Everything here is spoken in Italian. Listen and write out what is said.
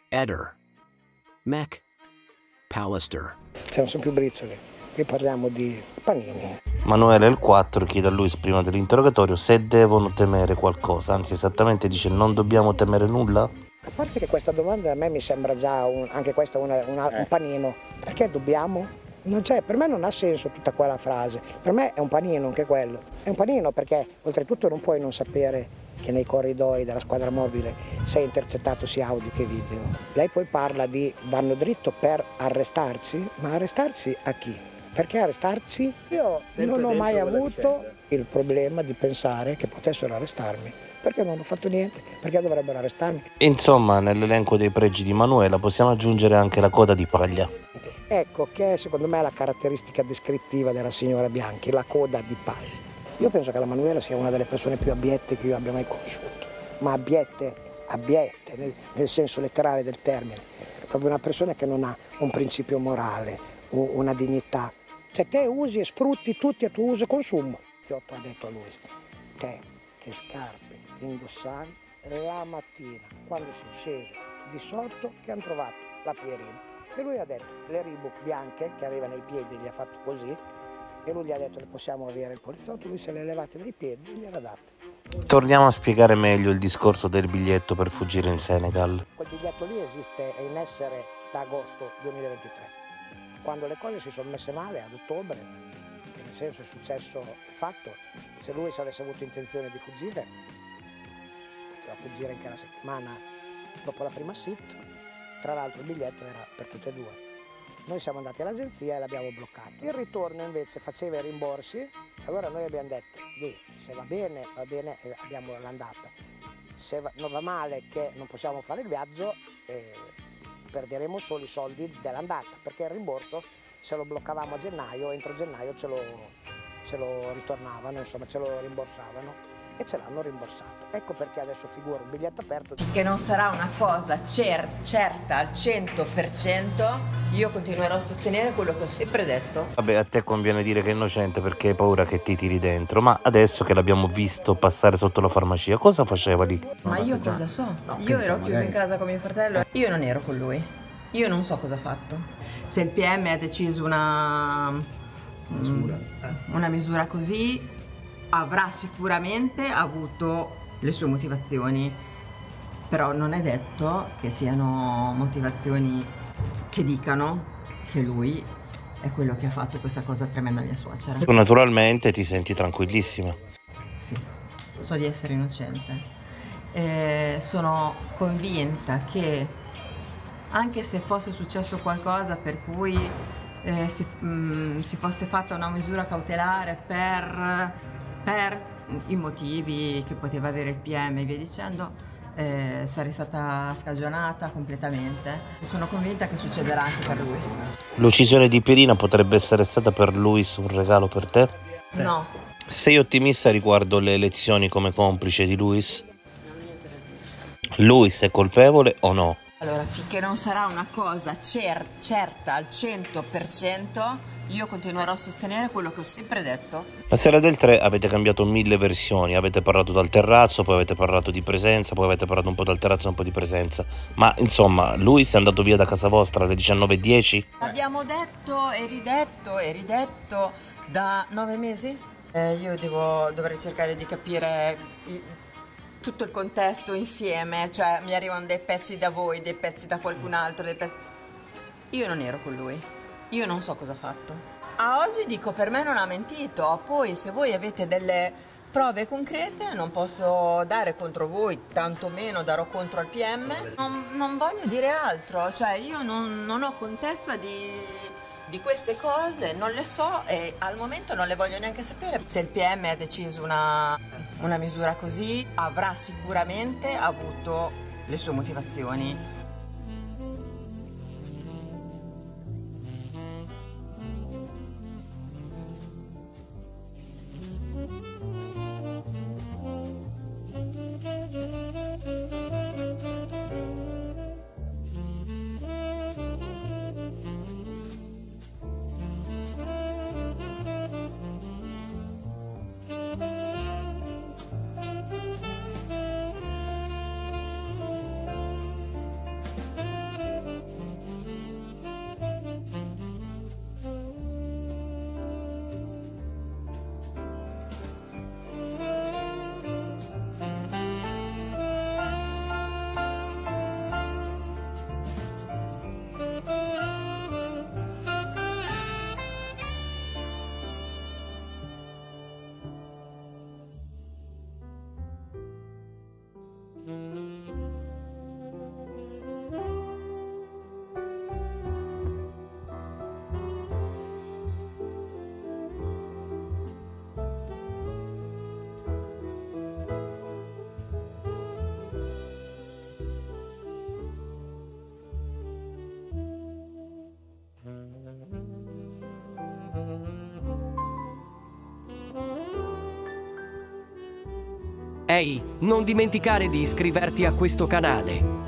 Eder, Mech, Pallister. Non sono più briciole, qui parliamo di panini. Manuele il 4 chiede a Luis prima dell'interrogatorio se devono temere qualcosa, anzi esattamente dice non dobbiamo temere nulla? A parte che questa domanda a me mi sembra già anche questa un panino. Perché dobbiamo? Non c'è, per me non ha senso tutta quella frase. Per me è un panino anche quello. È un panino perché oltretutto non puoi non sapere che nei corridoi della squadra mobile sei intercettato sia audio che video. Lei poi parla di vanno dritto per arrestarci, ma arrestarci a chi? Perché arrestarci? Io non ho mai avuto il problema di pensare che potessero arrestarmi. Perché non ho fatto niente? Perché dovrebbero arrestarmi? Insomma, nell'elenco dei pregi di Manuela possiamo aggiungere anche la coda di paglia. Ecco che secondo me è la caratteristica descrittiva della signora Bianchi, la coda di paglia. Io penso che la Manuela sia una delle persone più abbiette che io abbia mai conosciuto, ma abbiette nel senso letterale del termine, proprio una persona che non ha un principio morale, una dignità. Cioè te usi e sfrutti tutti a tuo uso e consumo. Ziotto ha detto a lui, te che scarpe indossavi la mattina quando sei sceso di sotto che hanno trovato la Pierina. E lui ha detto le Reebok bianche che aveva nei piedi gli ha fatto così e lui gli ha detto le possiamo avere il poliziotto, lui se le levate dai piedi e gliele ha date. Torniamo a spiegare meglio il discorso del biglietto per fuggire in Senegal. Quel biglietto lì esiste, è in essere da agosto 2023. Quando le cose si sono messe male ad ottobre, che nel senso è successo il fatto, se lui avesse avuto intenzione di fuggire, poteva fuggire anche la settimana dopo la prima sit. Tra l'altro il biglietto era per tutte e due. Noi siamo andati all'agenzia e l'abbiamo bloccato. Il ritorno invece faceva i rimborsi e allora noi abbiamo detto se va bene abbiamo l'andata. Se non va male che non possiamo fare il viaggio perderemo solo i soldi dell'andata perché il rimborso se lo bloccavamo a gennaio, entro gennaio ce lo ritornavano, insomma ce lo rimborsavano. E ce l'hanno rimborsato. Ecco perché adesso figura un biglietto aperto. Che non sarà una cosa certa al 100%, io continuerò a sostenere quello che ho sempre detto. Vabbè, a te conviene dire che è innocente perché hai paura che ti tiri dentro, ma adesso che l'abbiamo visto passare sotto la farmacia, cosa faceva lì? Ma io cosa so? Io ero chiuso in casa con mio fratello, io non ero con lui. Io non so cosa ha fatto. Se il PM ha deciso una misura così, avrà sicuramente avuto le sue motivazioni, però non è detto che siano motivazioni che dicano che lui è quello che ha fatto questa cosa tremenda a mia suocera. Tu naturalmente ti senti tranquillissima. Sì, so di essere innocente. Sono convinta che anche se fosse successo qualcosa per cui si fosse fatta una misura cautelare per i motivi che poteva avere il PM e via dicendo, sarei stata scagionata completamente. Sono convinta che succederà anche per Luis. L'uccisione di Pierina potrebbe essere stata per Luis un regalo per te? No. Sei ottimista riguardo le elezioni come complice di Luis? Luis è colpevole o no? Allora, finché non sarà una cosa certa al 100%, io continuerò a sostenere quello che ho sempre detto. La sera del 3 avete cambiato 1000 versioni, avete parlato dal terrazzo, poi avete parlato di presenza, poi avete parlato un po' dal terrazzo e un po' di presenza. Ma insomma, Luis è andato via da casa vostra alle 19:10? Abbiamo detto e ridetto da 9 mesi? Io dovrei cercare di capire tutto il contesto insieme, cioè mi arrivano dei pezzi da voi, dei pezzi da qualcun altro, dei pezzi... Io non ero con lui. Io non so cosa ha fatto. A oggi dico per me non ha mentito, poi se voi avete delle prove concrete non posso dare contro voi, tantomeno darò contro al PM. Non voglio dire altro, cioè io non ho contezza di queste cose, non le so e al momento non le voglio neanche sapere. Se il PM ha deciso una misura così avrà sicuramente avuto le sue motivazioni. Ehi, non dimenticare di iscriverti a questo canale.